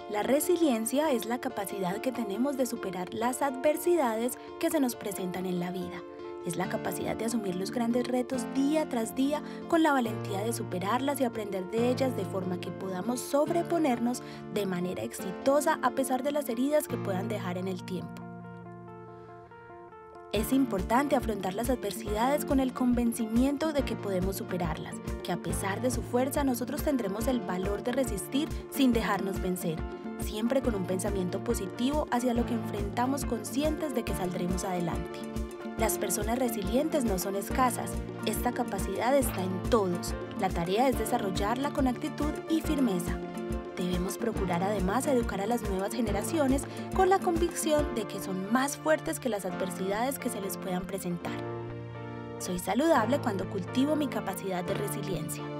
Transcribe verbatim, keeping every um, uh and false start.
La resiliencia es la capacidad que tenemos de superar las adversidades que se nos presentan en la vida. Es la capacidad de asumir los grandes retos día tras día con la valentía de superarlas y aprender de ellas de forma que podamos sobreponernos de manera exitosa a pesar de las heridas que puedan dejar en el tiempo. Es importante afrontar las adversidades con el convencimiento de que podemos superarlas, que a pesar de su fuerza nosotros tendremos el valor de resistir sin dejarnos vencer, siempre con un pensamiento positivo hacia lo que enfrentamos conscientes de que saldremos adelante. Las personas resilientes no son escasas, esta capacidad está en todos, la tarea es desarrollarla con actitud y firmeza. Debemos procurar además educar a las nuevas generaciones con la convicción de que son más fuertes que las adversidades que se les puedan presentar. Soy saludable cuando cultivo mi capacidad de resiliencia.